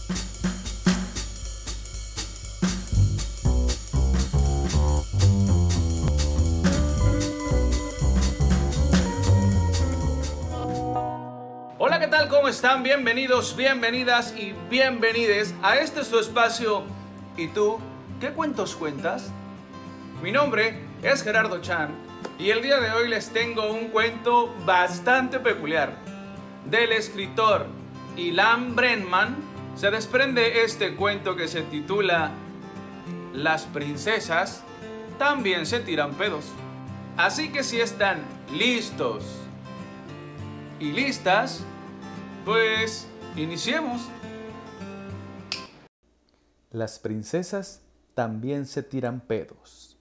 Hola, ¿qué tal? ¿Cómo están? Bienvenidos, bienvenidas y bienvenides a este su espacio. ¿Y tú? ¿Qué cuentos cuentas? Mi nombre es Gerardo Chan y el día de hoy les tengo un cuento bastante peculiar. Del escritor Ilan Brennan se desprende este cuento que se titula Las princesas también se tiran pedos. Así que si están listos y listas, pues iniciemos. Las princesas también se tiran pedos.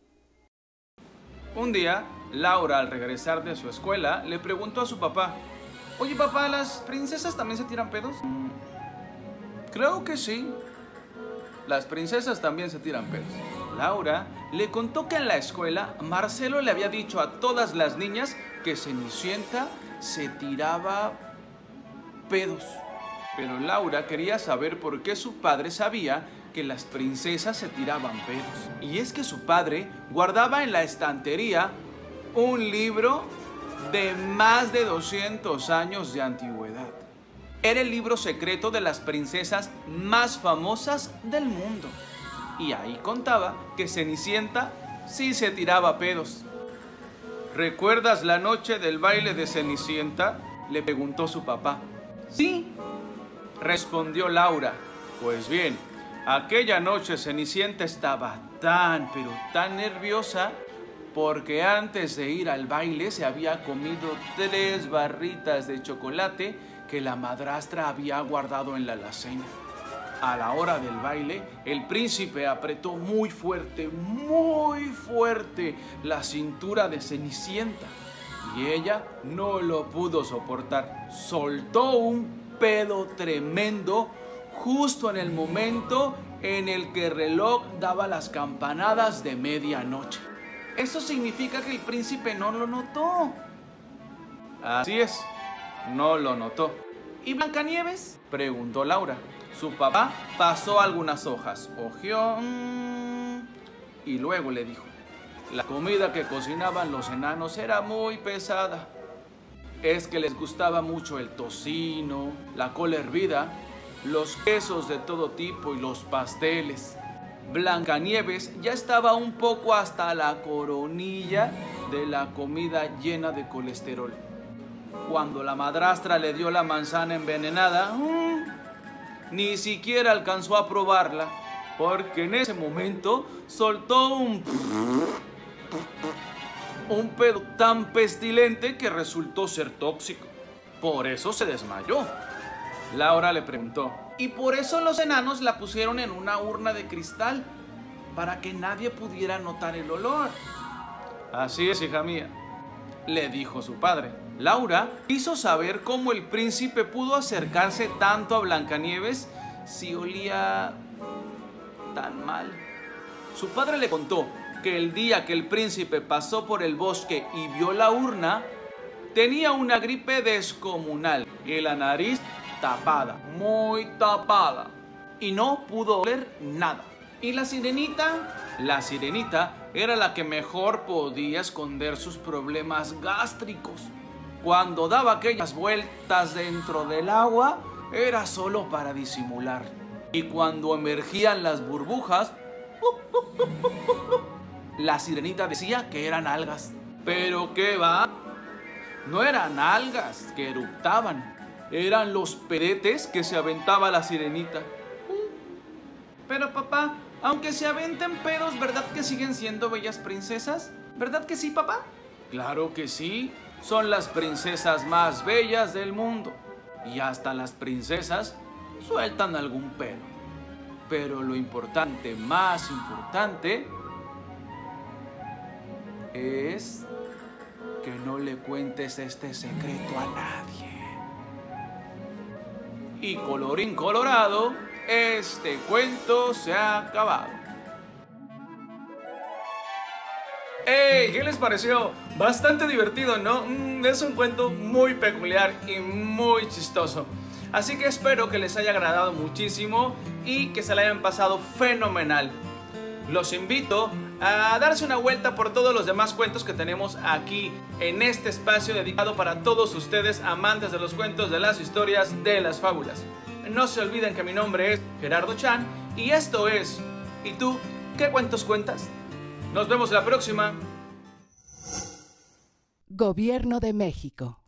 Un día, Laura, al regresar de su escuela, le preguntó a su papá: Oye papá, ¿las princesas también se tiran pedos? Creo que sí. Las princesas también se tiran pedos. Laura le contó que en la escuela Marcelo le había dicho a todas las niñas que Cenicienta se tiraba pedos. Pero Laura quería saber por qué su padre sabía que las princesas se tiraban pedos. Y es que su padre guardaba en la estantería un libro de más de 200 años de antigüedad. Era el libro secreto de las princesas más famosas del mundo. Y ahí contaba que Cenicienta sí se tiraba pedos. ¿Recuerdas la noche del baile de Cenicienta?, le preguntó su papá. Sí, respondió Laura. Pues bien, aquella noche Cenicienta estaba tan, pero tan nerviosa porque antes de ir al baile se había comido 3 barritas de chocolate que la madrastra había guardado en la alacena. A la hora del baile, el príncipe apretó muy fuerte la cintura de Cenicienta y ella no lo pudo soportar. Soltó un pedo tremendo justo en el momento en el que el reloj daba las campanadas de medianoche. Eso significa que el príncipe no lo notó. Así es, no lo notó. ¿Y Blancanieves?, preguntó Laura. Su papá pasó algunas hojas, hojeó y luego le dijo: la comida que cocinaban los enanos era muy pesada. Es que les gustaba mucho el tocino, la cola hervida, los quesos de todo tipo y los pasteles. Blancanieves ya estaba un poco hasta la coronilla de la comida llena de colesterol. Cuando la madrastra le dio la manzana envenenada, ni siquiera alcanzó a probarla, porque en ese momento soltó un pedo tan pestilente que resultó ser tóxico. Por eso se desmayó. Laura le preguntó: ¿y por eso los enanos la pusieron en una urna de cristal? Para que nadie pudiera notar el olor. Así es, hija mía, le dijo su padre. Laura quiso saber cómo el príncipe pudo acercarse tanto a Blancanieves si olía tan mal. Su padre le contó que el día que el príncipe pasó por el bosque y vio la urna, tenía una gripe descomunal y la nariz tapada, muy tapada, y no pudo oler nada. ¿Y la sirenita? La sirenita era la que mejor podía esconder sus problemas gástricos. Cuando daba aquellas vueltas dentro del agua, era solo para disimular. Y cuando emergían las burbujas, la sirenita decía que eran algas. Pero ¿qué va? No eran algas que eruptaban, eran los pedetes que se aventaba la sirenita. Pero papá, aunque se aventen pedos, ¿verdad que siguen siendo bellas princesas? ¿Verdad que sí, papá? Claro que sí. Son las princesas más bellas del mundo. Y hasta las princesas sueltan algún pedo. Pero lo importante, más importante, es que no le cuentes este secreto a nadie. Y colorín colorado, este cuento se ha acabado. ¡Hey! ¿Qué les pareció? Bastante divertido, ¿no? Es un cuento muy peculiar y muy chistoso. Así que espero que les haya agradado muchísimo y que se la hayan pasado fenomenal. Los invito a darse una vuelta por todos los demás cuentos que tenemos aquí en este espacio dedicado para todos ustedes amantes de los cuentos, de las historias, de las fábulas. No se olviden que mi nombre es Gerardo Chan y esto es ¿Y tú qué cuentos cuentas? Nos vemos la próxima. Gobierno de México.